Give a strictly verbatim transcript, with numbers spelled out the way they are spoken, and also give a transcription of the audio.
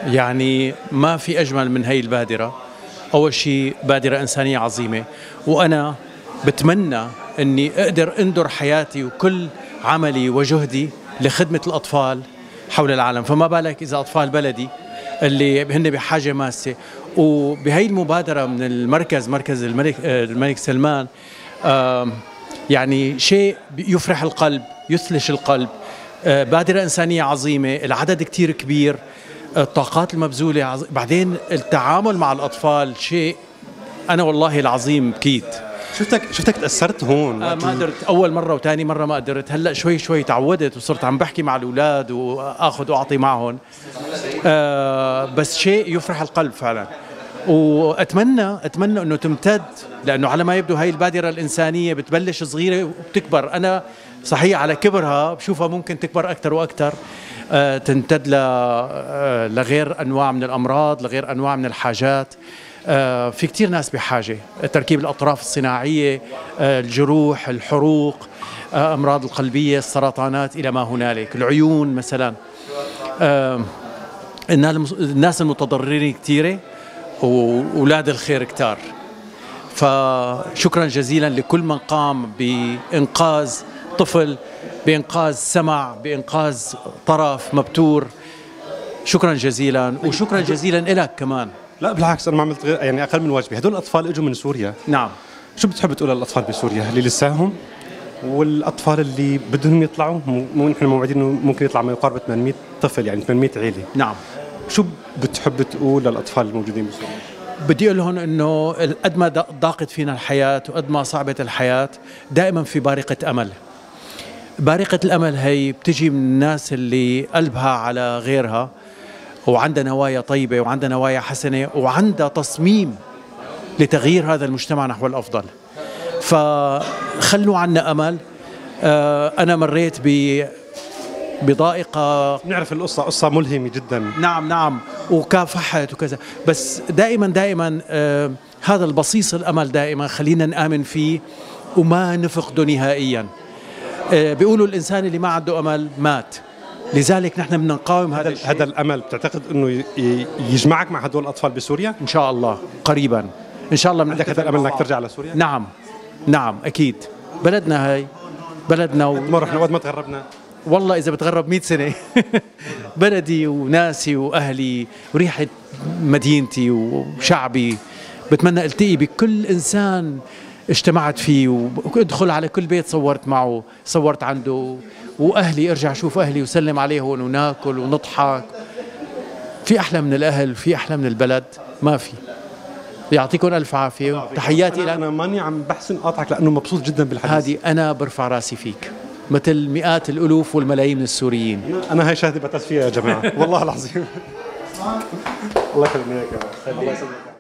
يعني ما في أجمل من هي البادرة. أول شيء بادرة إنسانية عظيمة، وأنا بتمنى أني أقدر أندر حياتي وكل عملي وجهدي لخدمة الأطفال حول العالم، فما بالك إذا أطفال بلدي اللي هن بحاجة ماسة. وبهي المبادرة من المركز، مركز الملك, الملك سلمان، يعني شيء يفرح القلب، يثلج القلب. بادرة إنسانية عظيمة، العدد كتير كبير، الطاقات المبذولة عظيم. بعدين التعامل مع الأطفال شيء أنا والله العظيم بكيت. شفتك شفتك تأثرت هون. آه ما قدرت أول مرة وثاني مرة ما قدرت، هلأ شوي شوي تعودت وصرت عم بحكي مع الأولاد وآخذ وأعطي معهم. آه بس شيء يفرح القلب فعلا، وأتمنى أتمنى أنه تمتد، لأنه على ما يبدو هاي البادرة الإنسانية بتبلش صغيرة وبتكبر. أنا صحيح على كبرها بشوفها ممكن تكبر أكثر وأكثر، آه تمتد آه لغير أنواع من الأمراض، لغير أنواع من الحاجات. آه في كتير ناس بحاجة، تركيب الأطراف الصناعية، آه الجروح، الحروق، آه أمراض القلبية، السرطانات، إلى ما هنالك، العيون مثلا. آه الناس المتضررين كتيرة وأولاد الخير كتار. فشكرا جزيلا لكل من قام بإنقاذ طفل، بإنقاذ سمع، بإنقاذ طرف مبتور. شكرا جزيلا، وشكرا جزيلا لك كمان. لا بالعكس، انا ما عملت غير يعني اقل من واجبي. هدول الاطفال اجوا من سوريا. نعم. شو بتحب تقول للاطفال بسوريا اللي لساهم، والاطفال اللي بدهم يطلعوا؟ مو نحن موعدين انه ممكن يطلع ما يقارب ثمانمئة طفل، يعني ثمانمئة عيله. نعم. شو بتحب تقول للاطفال الموجودين بسوريا؟ بدي اقول لهم انه قد ما ضاقت فينا الحياه وقد ما صعبت الحياه، دائما في بارقه امل. بارقه الامل هي بتجي من الناس اللي قلبها على غيرها، وعندها نوايا طيبة، وعندها نوايا حسنة، وعندها تصميم لتغيير هذا المجتمع نحو الأفضل. فخلوا عنا أمل. أنا مريت ب بضائقة، نعرف القصة قصة ملهمة جدا. نعم نعم، وكافحت وكذا، بس دائما دائما هذا البصيص الأمل دائما خلينا نآمن فيه وما نفقده نهائيا. بيقولوا الإنسان اللي ما عنده أمل مات، لذلك نحن بدنا نقاوم هذا الشيء. هذا الامل بتعتقد انه يجمعك مع هدول الاطفال بسوريا؟ ان شاء الله قريبا ان شاء الله. عندك هذا الامل انك ترجع لسوريا؟ نعم نعم اكيد. بلدنا هاي بلدنا و... ما رحنا وقت ما تغربنا. والله اذا بتغرب مئة سنة بلدي وناسي واهلي وريحة مدينتي وشعبي. بتمنى التقي بكل انسان اجتمعت فيه، وادخل على كل بيت صورت معه، صورت عنده، واهلي ارجع اشوف اهلي وسلم عليهم وناكل ونضحك. في احلى من الاهل، في احلى من البلد، ما في. يعطيكم الف عافيه، تحياتي لك. انا ماني عم بحسن قاطعك لانه مبسوط جدا بالحديث. هذه انا برفع راسي فيك مثل مئات الالوف والملايين من السوريين. انا هاي شهاده بعتز فيها يا جماعه والله العظيم. الله يخليك. الله يسلمك.